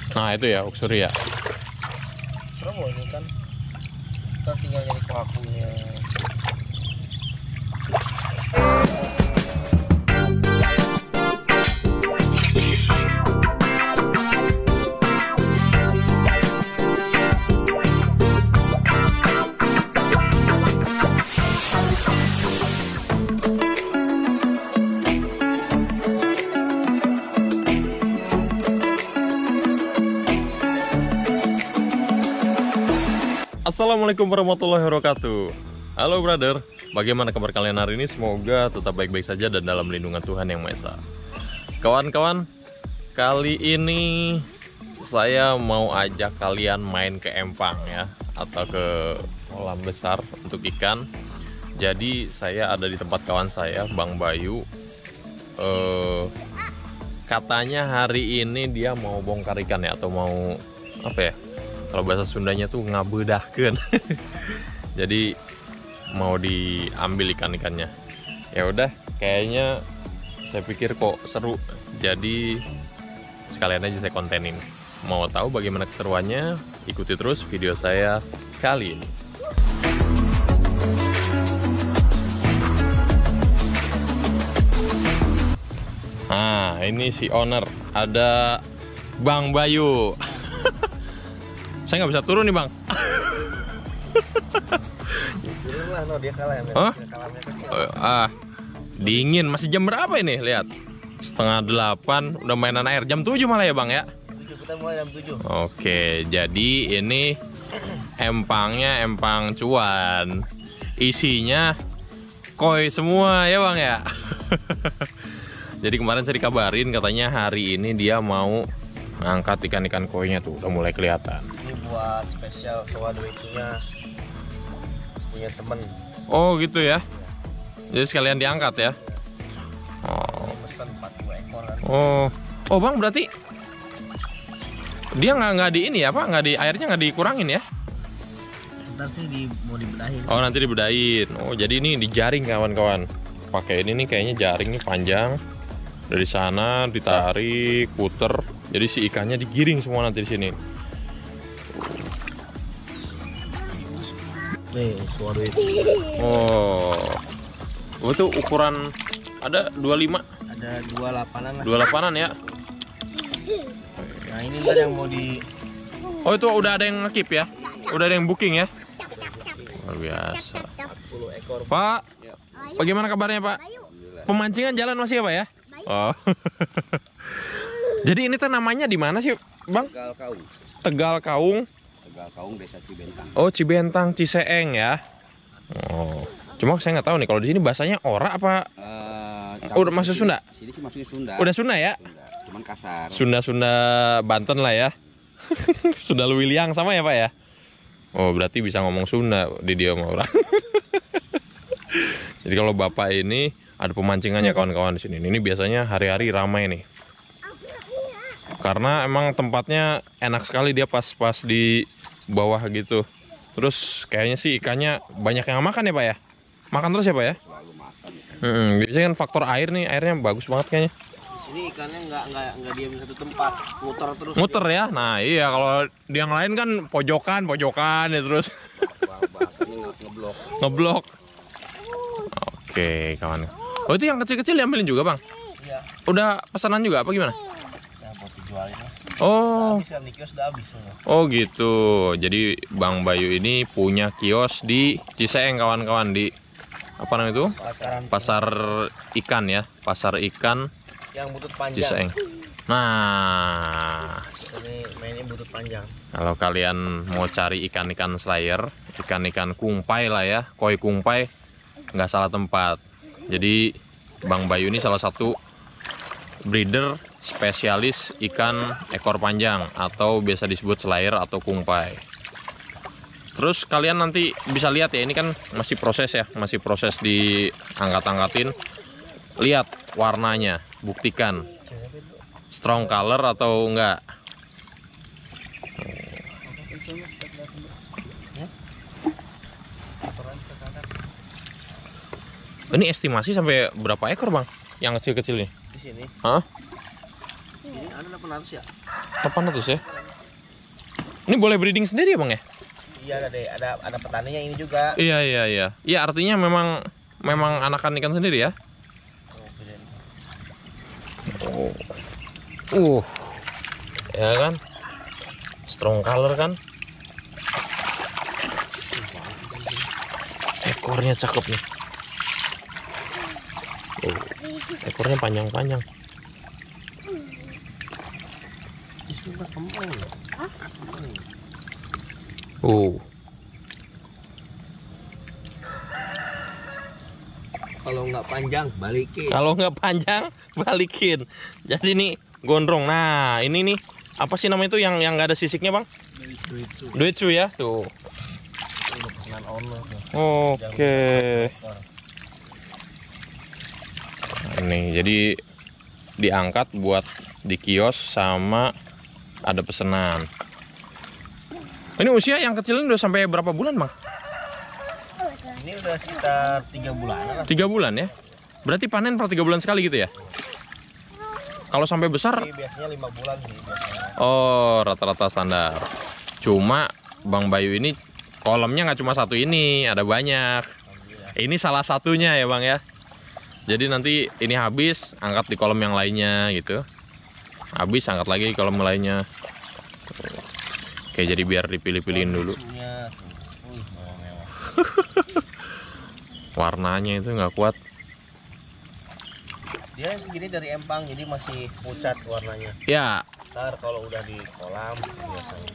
Nah itu ya uksuri ya. Promo ini kan kita tinggal nyari pelakunya. Assalamualaikum warahmatullahi wabarakatuh. Halo brother, bagaimana kabar kalian hari ini? Semoga tetap baik-baik saja dan dalam lindungan Tuhan Yang Maha Esa. Kawan-kawan, kali ini saya mau ajak kalian main ke empang ya, atau ke kolam besar untuk ikan. Jadi saya ada di tempat kawan saya, Bang Bayu. Katanya hari ini dia mau bongkar ikan ya, atau mau apa ya? Kalau bahasa Sundanya tuh ngabedahkeun. Jadi mau diambil ikan-ikannya. Ya udah, kayaknya saya pikir kok seru. Jadi sekalian aja saya kontenin. Mau tahu bagaimana keseruannya? Ikuti terus video saya kali ini. Nah, ini si owner, ada Bang Bayu. Saya nggak bisa turun nih bang. Turun lah, no, dia kalah ya. Huh? Kalahnya kecil. Dingin, masih jam berapa ini? Lihat, 7:30, udah mainan air. Jam 7 malah ya bang ya? 7, kita mulai jam 7. Oke, jadi ini empangnya empang cuan. Isinya koi semua ya bang ya? Jadi kemarin saya dikabarin katanya hari ini dia mau ngangkat ikan-ikan koinya tuh, udah mulai kelihatan. Ini buat spesial sewado itunya punya temen. Oh gitu ya? Jadi sekalian diangkat ya? Ini mesen 42 ekor kan. Oh bang, berarti dia nggak di ini ya pak? Nggak di airnya nggak dikurangin ya? Ntar sih mau dibedahin. Oh nanti dibedahin. Oh jadi ini dijaring kawan-kawan. Pakai ini nih kayaknya jaring nih panjang. Dari sana ditarik, puter. Jadi si ikannya digiring semua nanti di sini. Nih, sewado itu. Oh, itu ukuran ada 25. Ada 28-an lah. 28-an ya. Nah ini ntar yang mau di. Oh itu udah ada yang ngekip ya? Udah ada yang booking ya? Luar biasa. 40 ekor. Pak, bagaimana kabarnya Pak? Pemancingan jalan masih ya Pak ya? Oh. Jadi ini tuh namanya di mana sih, Bang? Tegal Kaung. Tegal Kaung. Tegal Kaung, Desa Cibentang. Oh, Cibentang, Ciseeng ya. Oh. Cuma saya nggak tahu nih kalau di sini bahasanya ora apa? Udah masuk Sunda? Sini sih maksudnya Sunda. Udah Sunda ya? Sunda. Cuman kasar. Sunda Banten lah ya. Sunda Luwiliang sama ya, Pak ya? Oh, berarti bisa ngomong Sunda di dia sama orang. Jadi kalau Bapak ini ada pemancingannya kawan-kawan di sini. Ini biasanya hari-hari ramai nih. Karena emang tempatnya enak sekali, dia pas di bawah gitu. Terus kayaknya sih ikannya banyak yang makan ya Pak ya? Makan terus ya Pak ya? Selalu makan. Biasanya kan faktor air nih, airnya bagus banget kayaknya. Ini ikannya nggak diam di satu tempat, muter terus. Muter ya? Nah iya, kalau di yang lain kan pojokan ya terus. Bahasanya ngeblok. Ngeblok. Oke kawan. Oh itu yang kecil-kecil diambilin juga Bang? Iya. Udah pesanan juga apa gimana? Ya buat dijualin lah. Oh. Habis kan di kios udah habis semua. Oh gitu. Jadi Bang Bayu ini punya kios di Ciseeng kawan-kawan, di apa namanya itu? Pasar ikan ya, pasar ikan Yang butut panjang. Ciseeng. Nah, Ini mainnya butut panjang. kalau kalian mau cari ikan-ikan slayer, ikan-ikan kungpai lah ya, koi kungpai, nggak salah tempat. Jadi Bang Bayu ini salah satu breeder spesialis ikan ekor panjang atau biasa disebut slayer atau kungpai. Terus kalian nanti bisa lihat ya, ini kan masih proses ya, masih proses diangkat-angkatin. Lihat warnanya, buktikan strong color atau enggak. Ini estimasi sampai berapa ekor Bang? Yang kecil-kecil ini? Di sini. Hah? Ini ada 800 ya? 800 ya. Ini boleh breeding sendiri ya bang ya? Iya ada petaninya ini juga. Iya. Iya artinya memang anakan ikan sendiri ya. Ya kan, strong color kan. Ekornya cakep nih. Ekornya panjang-panjang. Kalau nggak panjang balikin. Kalau nggak panjang balikin. Jadi nih gondrong. Nah ini nih apa sih namanya itu yang nggak ada sisiknya bang? Duitsu ya tuh. Oke. Nih jadi diangkat buat di kios sama ada pesanan. Ini usia yang kecil ini udah sampai berapa bulan bang? Ini udah sekitar 3 bulan. 3 bulan ya? Berarti panen per 3 bulan sekali gitu ya? Kalau sampai besar? Ini biasanya 5 bulan sih biasanya. Oh, rata-rata standar. Cuma Bang Bayu ini kolamnya nggak cuma satu ini, ada banyak. Ini salah satunya ya Bang ya. Jadi nanti ini habis, angkat di kolam yang lainnya gitu. Habis, angkat lagi di kolam lainnya. Oke, jadi biar dipilih-pilihin dulu. Warnanya itu nggak kuat. Dia segini dari empang, jadi masih pucat warnanya. Ya. Ntar kalau udah di kolam biasanya.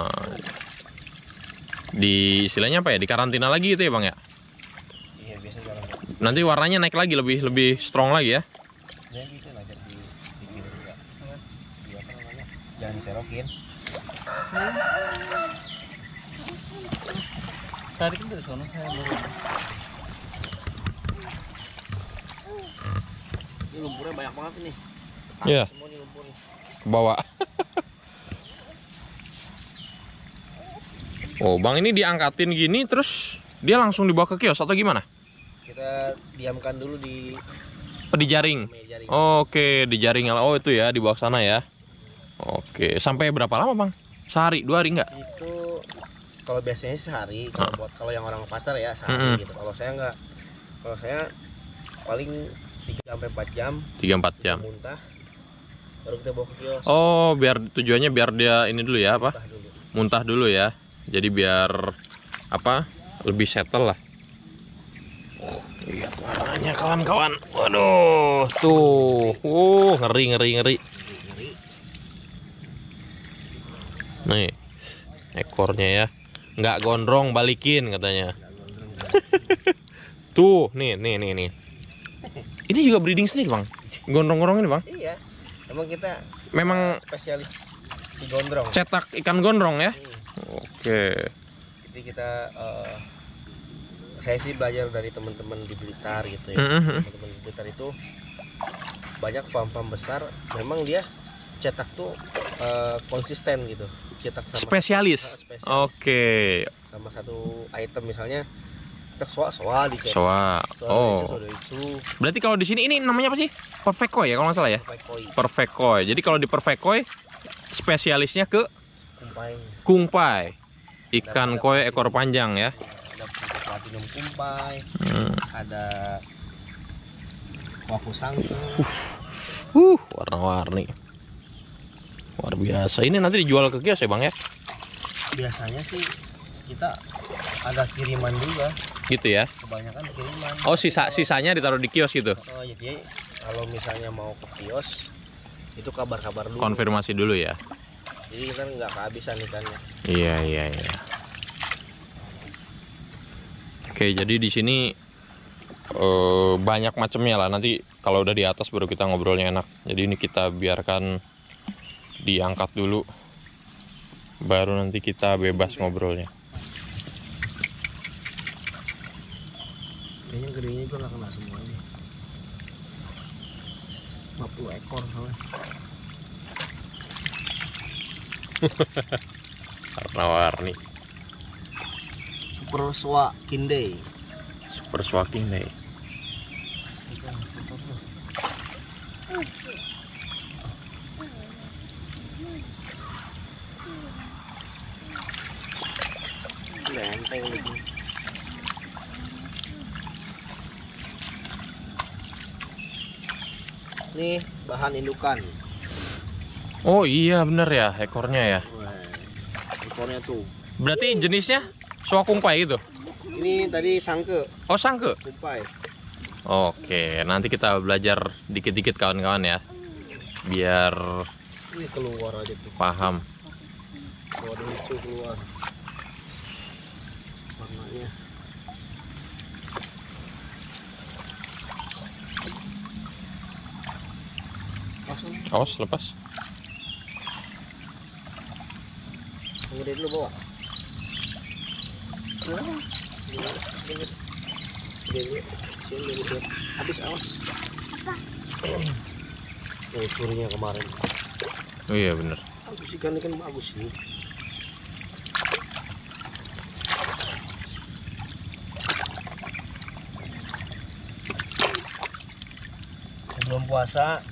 Di istilahnya apa ya? Di karantina lagi itu ya bang ya? Iya biasanya karantina. Nanti warnanya naik lagi, lebih strong lagi ya? Ya gitu lah, jadi bikin juga. Di apa namanya? Jangan diserokin. Tadi kan dari sana saya baru. Ini lumpurnya banyak banget nih. Iya. Semua nih lumpur nih. Bawa. Oh bang, ini diangkatin gini terus dia langsung dibawa ke kios atau gimana? Kita diamkan dulu di Jaring. jaring. Oke, di jaring. Oh itu ya, di bawah sana ya. Oke, sampai berapa lama bang? Sehari, 2 hari nggak? Itu kalau biasanya sehari, kalau yang orang pasar ya sehari gitu. Kalau saya nggak, kalau saya paling 3-4 jam. 3-4 jam. Muntah, baru kita bawa ke kios. Oh, tujuannya biar dia ini dulu ya apa? Muntah dulu. Muntah dulu ya. Jadi biar apa? Lebih settle lah. Lihat warnanya kawan-kawan. Waduh, tuh. Ngeri. Nih, ekornya ya. Nggak gondrong, balikin katanya. Tuh, nih. Ini juga breeding sendiri bang. Gondrong-gondrong ini bang. Iya. Memang spesialis di gondrong. Cetak ikan gondrong ya. Oke. Jadi kita saya sih belajar dari teman-teman di Blitar gitu ya. Teman-teman di Blitar itu banyak farm-farm besar, memang dia cetak tuh konsisten gitu. Cetak sama spesialis. Oke. Sama satu item misalnya soa dicetak. Soa. Oh. Itu. Berarti kalau di sini ini namanya apa sih? Perfect koi ya kalau nggak salah ya? Perfect koi. Jadi kalau di perfect koi spesialisnya ke kumpai. Ikan koi ekor panjang ya. Ada platinum kumpai. Ada wafu sangke. Warna-warni. Luar biasa. Ini nanti dijual ke kios ya bang ya? Biasanya sih kita ada kiriman juga. Gitu ya? Kebanyakan kiriman. Oh sisanya ditaruh di kios gitu? Oh jadi kalau misalnya mau ke kios itu kabar-kabar dulu. Konfirmasi dulu ya? Jadi kita nggak kehabisan ikannya. Iya. Oke, jadi di sini banyak macamnya lah. Nanti kalau udah di atas baru kita ngobrolnya enak. Jadi ini kita biarkan diangkat dulu, baru nanti kita bebas ngobrolnya. Kayaknya gedenya gue nggak kena semuanya. 50 ekor soalnya. Warna-warni. Super Soa Kindai. Super Swaking nih. benteng gitu. Nih bahan indukan. Oh iya bener ya ekornya ya. Wah, ekornya tuh. Berarti jenisnya soa kungpai gitu? Ini tadi sangke, Oh sangke. kumpai. Oke, nanti kita belajar dikit-dikit kawan-kawan ya. Biar Ini keluar aja tuh. paham. Waduh itu keluar. Warnanya. Langsung Awas lepas. gede dulu bawa. Gede dulu. Sini dulu. Habis awas. Oh, surinya kemarin. Oh iya bener. Bagus ikan bagus ini. Sebelum puasa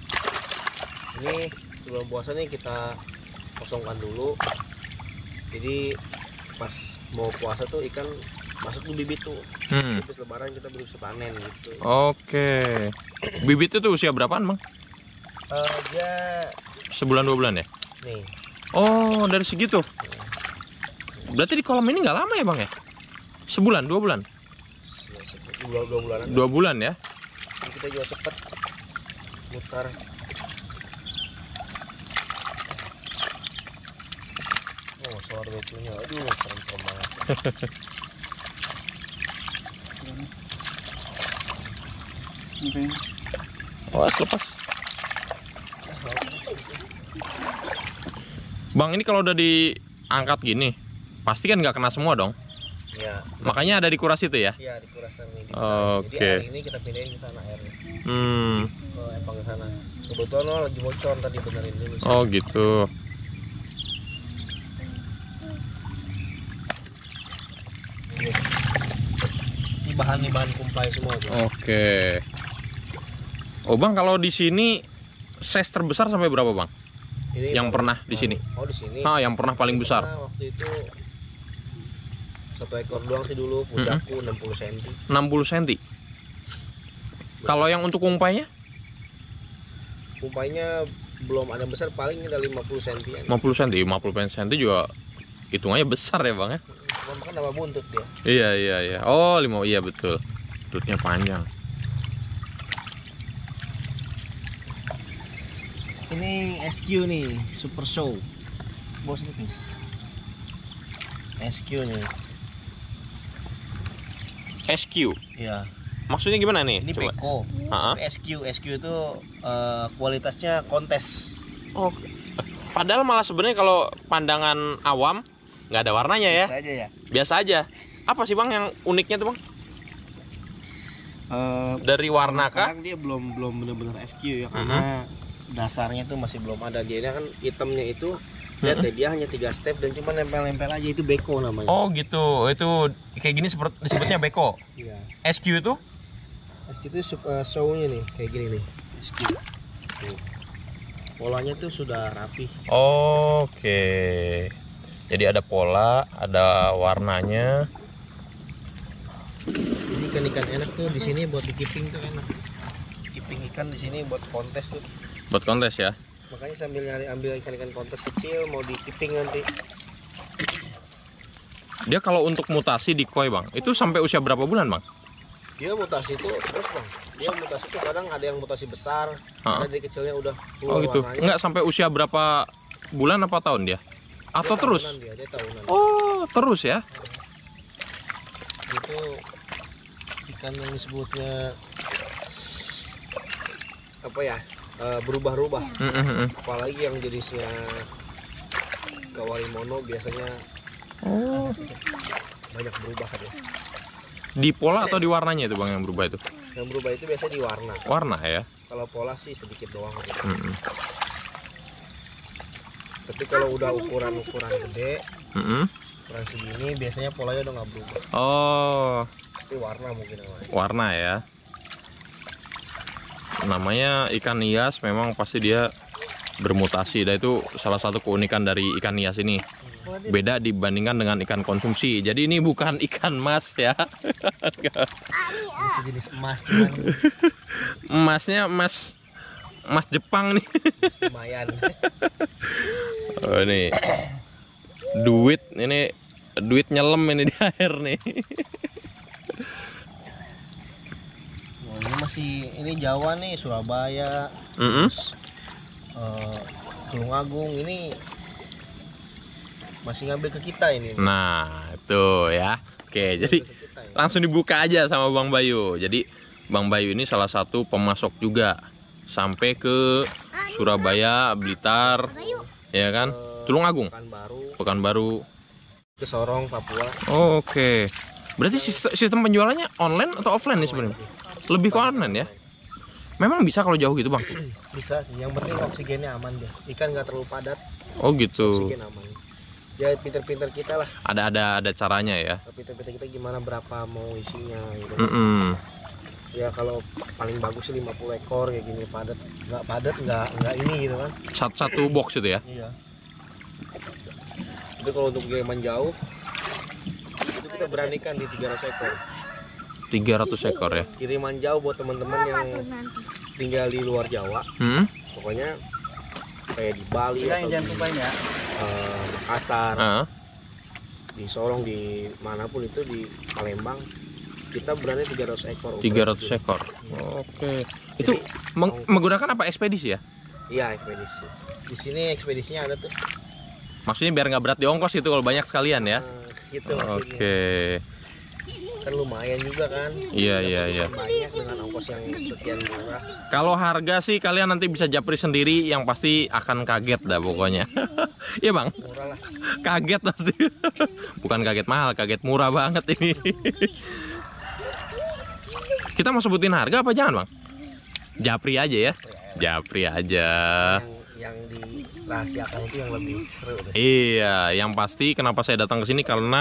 nih kita kosongkan dulu. Jadi pas mau puasa tuh ikan masuk tuh bibit tuh. Habis lebaran kita belum bisa panen gitu. Oke. Bibit itu usia berapaan bang? Dia Sebulan 2 bulan ya? nih Oh dari segitu. Berarti di kolam ini nggak lama ya bang ya? Sebulan 2 bulan? 2 bulanan. 2 bulan ya? Jadi kita juga cepet mutar. Oh suara becunya, aduh serem-serem banget. Oh lepas. Bang ini kalau udah diangkat gini, pasti kan nggak kena semua dong? Ya, Makanya ada di kuras itu ya? iya di kurasan ini. Oke. Jadi hari ini kita pindahin ke sana airnya. Ke empang ke sana. Kebetulan lagi bocor tadi benerin dulu. Oh gitu. Ini bahan kumpai semua tuh. Oke. Oh bang, kalau di sini size terbesar sampai berapa bang? Ini Yang pernah di sini? Oh di sini. Ah, yang pernah paling besar. Karena waktu itu satu ekor doang sih dulu, punjakku 60 cm. 60 cm. Kalau yang untuk kumpainya? Kumpainya belum ada besar, paling ada 50 cm. 50 cm, 50 cm juga hitungannya besar ya bang ya? Cuma kan nama buntut dia. Iya. Oh 5, iya betul. Buntutnya panjang. Ini SQ nih, Super Show. Bos nih. SQ nih. SQ. Iya. Maksudnya gimana nih? Ini Coba. Beko. SQ itu kualitasnya kontes. Oh. Padahal malah sebenarnya kalau pandangan awam nggak ada warnanya ya. Biasa aja ya. Biasa aja. Apa sih bang yang uniknya tuh bang? Dari warna kah? Sekarang dia belum benar-benar SQ ya, karena dasarnya itu masih belum ada. Dia kan hitamnya itu lihat deh, dia hanya 3 step dan cuma nempel-nempel aja, itu beko namanya. Oh gitu. Itu kayak gini disebutnya beko. Iya. SQ itu? SQ itu show-nya nih kayak gini nih. SQ. Tuh. Polanya tuh sudah rapi. Oke. Jadi ada pola, ada warnanya. Ini ikan enak tuh di sini buat di keeping tuh enak. Keeping ikan di sini buat kontes tuh. Buat kontes ya. Makanya sambil ambil ikan-ikan kontes kecil mau di keeping nanti. Dia kalau untuk mutasi di koi bang, itu sampai usia berapa bulan bang? Dia mutasi tuh terus bang. Dia mutasi tuh kadang ada yang mutasi besar, ada dari kecilnya udah keluar Oh gitu. warnanya. Enggak sampai usia berapa bulan apa tahun dia? Atau Dia terus? tahunan dia tahunan. Oh terus ya? Itu ikan yang disebutnya apa ya? Berubah-ubah. Apalagi yang jenisnya kawarimono biasanya banyak berubah kan ya. Di pola atau di warnanya itu bang yang berubah itu? Yang berubah itu biasanya di warna. Warna ya? Kalau pola sih sedikit doang gitu. Tapi kalau udah ukuran gede, ukuran segini biasanya polanya udah nggak berubah. Oh, Tapi warna mungkin namanya. warna ya. Namanya ikan hias, memang pasti dia bermutasi. Dan itu salah satu keunikan dari ikan hias ini. beda dibandingkan dengan ikan konsumsi. Jadi ini bukan ikan mas ya. Jenis emas cuman Emasnya mas Jepang nih. lumayan. Oh, ini duit nyelam ini di air nih. Nah, ini masih Jawa nih, Surabaya, terus Tulungagung ini masih ngambil ke kita ini. Nah itu ya. Oke, jadi Ke kita ya. langsung dibuka aja sama Bang Bayu. Jadi Bang Bayu ini salah satu pemasok juga sampai ke Surabaya, Blitar, ya kan, Tulungagung, Pekanbaru, ke Sorong, Papua. Oh, oke. Berarti sistem penjualannya online atau offline nih sebenarnya? Lebih ke online ya? Memang bisa kalau jauh gitu Bang? Bisa sih, yang penting oksigennya aman deh. Ikan nggak terlalu padat, Oh gitu. oksigen aman. Ya pinter-pinter kita lah. Ada caranya ya? Pinter-pinter kita gimana berapa mau isinya gitu. Ya kalau paling bagus sih 50 ekor kayak gini padat. Nggak padat, nggak ini gitu kan. Satu box itu ya? Iya. Itu kalau untuk kiriman jauh itu kita beranikan di 300 ekor. 300 ekor ya? Kiriman jauh buat teman-teman yang tinggal di luar Jawa. Pokoknya kayak di Bali atau di Makassar, di Sorong, di manapun itu, di Palembang, kita berani 300 ekor. 300 ekor. Oke. Itu menggunakan apa, ekspedisi ya? Iya, ekspedisi. Di sini ekspedisinya ada tuh. Maksudnya biar nggak berat di ongkos itu kalau banyak sekalian ya? Gitu. Oke. Kan lumayan juga kan. Iya. Banyak dengan ongkos yang sekian murah. Kalau harga sih kalian nanti bisa japri sendiri, yang pasti akan kaget dah pokoknya. Iya Bang? Murah lah. Kaget pasti. Bukan kaget mahal, kaget murah banget ini. Kita mau sebutin harga apa jangan Bang? Japri aja ya? Japri aja. Yang dirahasiakan itu yang lebih seru deh. Iya, yang pasti kenapa saya datang ke sini karena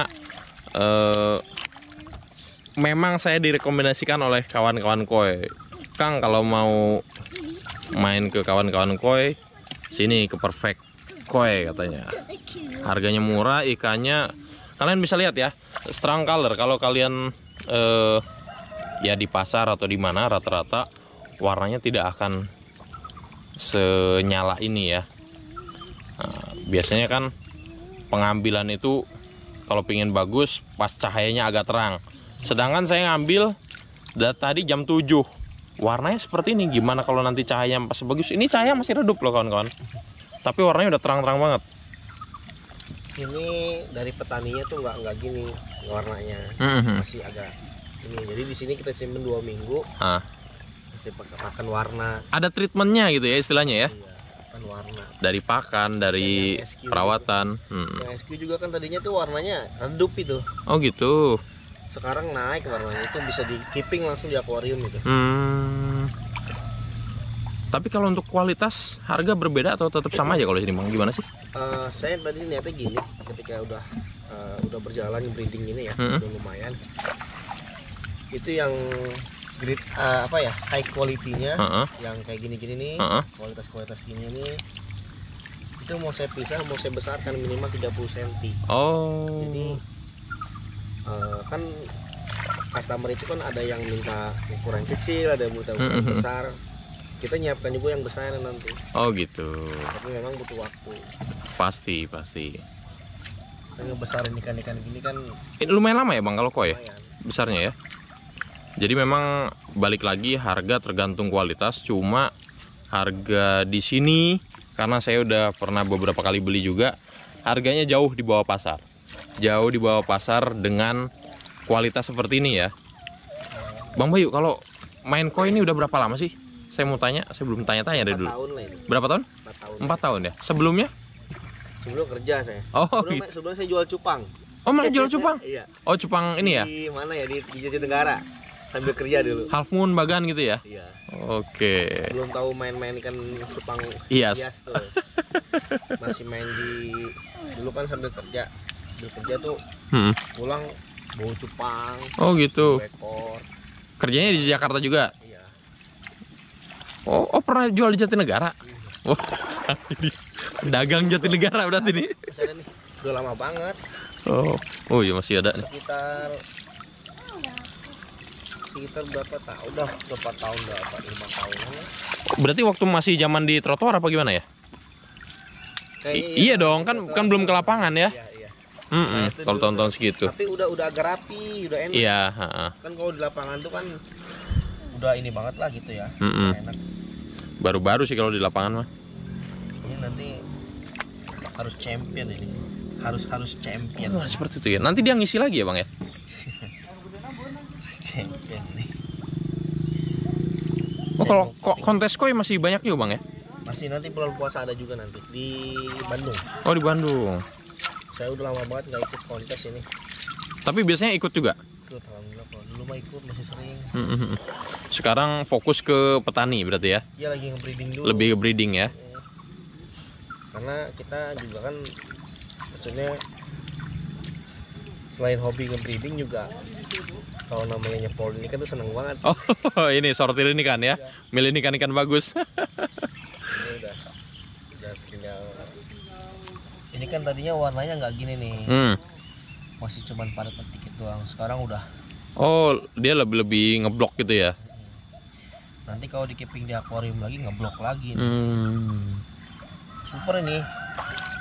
memang saya direkomendasikan oleh kawan-kawan koi. Kang, kalau mau main ke kawan-kawan koi, sini ke Perfect Koi katanya. Harganya murah, ikannya kalian bisa lihat ya, strong color. Kalau kalian ya di pasar atau di mana, rata-rata warnanya tidak akan senyala ini ya. Nah, biasanya kan pengambilan itu kalau pengen bagus pas cahayanya agak terang. Sedangkan saya ngambil tadi jam 7, warnanya seperti ini. Gimana kalau nanti cahaya pas bagus? Ini cahaya masih redup loh kawan-kawan, tapi warnanya udah terang-terang banget. Ini dari petaninya tuh nggak gini warnanya, masih agak ini. Jadi di sini kita simpen 2 minggu, masih pakan warna. Ada treatmentnya gitu ya istilahnya ya? Iya, pakan warna. Dari pakan, dari perawatan. Yang SQ juga kan tadinya tuh warnanya redup itu. Oh gitu. Sekarang naik warnanya, itu bisa di keeping langsung di akuarium itu. Tapi kalau untuk kualitas harga berbeda atau tetap sama aja kalau sini Bang? Gimana sih? Saya tadi niatnya gini, ketika udah berjalan breeding ini ya, udah lumayan. Itu yang grade high quality-nya, yang kayak gini-gini nih, kualitas gini nih. Itu mau saya pisah, mau saya besarkan minimal 30 cm. Oh. Jadi kan customer itu kan ada yang minta ukuran kecil, ada yang minta ukuran besar. Kita nyiapkan juga yang besar nanti. Oh gitu. Tapi memang butuh waktu. Pasti. Karena besarin ikan-ikan gini kan lumayan lama ya Bang kalau koi ya? lumayan. Besarnya ya. Jadi memang balik lagi harga tergantung kualitas. Cuma harga di sini karena saya udah pernah beberapa kali beli juga, harganya jauh di bawah pasar. Jauh di bawah pasar dengan kualitas seperti ini ya. Bang Bayu, kalau main koi ini udah berapa lama sih? Saya mau tanya, saya belum tanya-tanya dari dulu. 4 tahun lah ini. Berapa tahun? 4 tahun. 4 tahun ya. Sebelumnya? Sebelum kerja saya. Oh, gitu. Sebelum saya jual cupang. Oh, malah jual cupang? Iya. Oh, cupang ini ya? Di mana ya, di Jatinegara. Sambil kerja dulu. Half Moon Bagan gitu ya? Iya. Oke. Belum tahu main-main ikan cupang Hias tuh. Masih main dulu kan sambil kerja. Sambil kerja tuh pulang bawa cupang. Oh gitu. Ekor. Kerjanya di Jakarta juga? Iya. Oh pernah jual di Jatinegara? Wah, ini dagang Jatinegara berarti nih. Udah lama banget. Oh iya masih ada nih. Sekitar berapa tahun? Udah berapa tahun, berapa 5 tahun ya. Berarti waktu masih zaman di trotoar apa gimana ya? Iya dong, kan belum ke lapangan ya. Iya. Kalau tahun-tahun segitu. Tapi udah agak rapi, udah enak. Iya, Kan kalau di lapangan tuh kan udah ini banget lah gitu ya. Enak. Baru-baru sih kalau di lapangan mah. Ini nanti harus champion ini. Harus champion. Oh, seperti itu ya. Nanti dia ngisi lagi ya, Bang ya? Champion nih. Oh, kalau kontes koi masih banyak juga, Bang ya? Masih nanti bulan puasa ada juga nanti di Bandung. Oh, di Bandung. Saya udah lama banget nggak ikut kontes ini. Tapi biasanya ikut juga? Ikut, alhamdulillah. Kalau dulu mah ikut masih sering. Sekarang fokus ke petani berarti ya? Iya, lagi nge-breeding dulu. Lebih ke breeding ya? Karena kita juga kan maksudnya selain hobi nge-breeding juga kalau namanya nyepol ini kan tuh seneng banget. Oh, ini sortir ini kan ya? Milih ikan-ikan bagus. Ini udah tinggal. Ini kan tadinya warnanya nggak gini nih. Masih cuman padat dikit doang. Sekarang udah. Oh, dia lebih ngeblok gitu ya? Nanti kalau di keeping di akuarium lagi ngeblok lagi nih. Hmm. Super ini.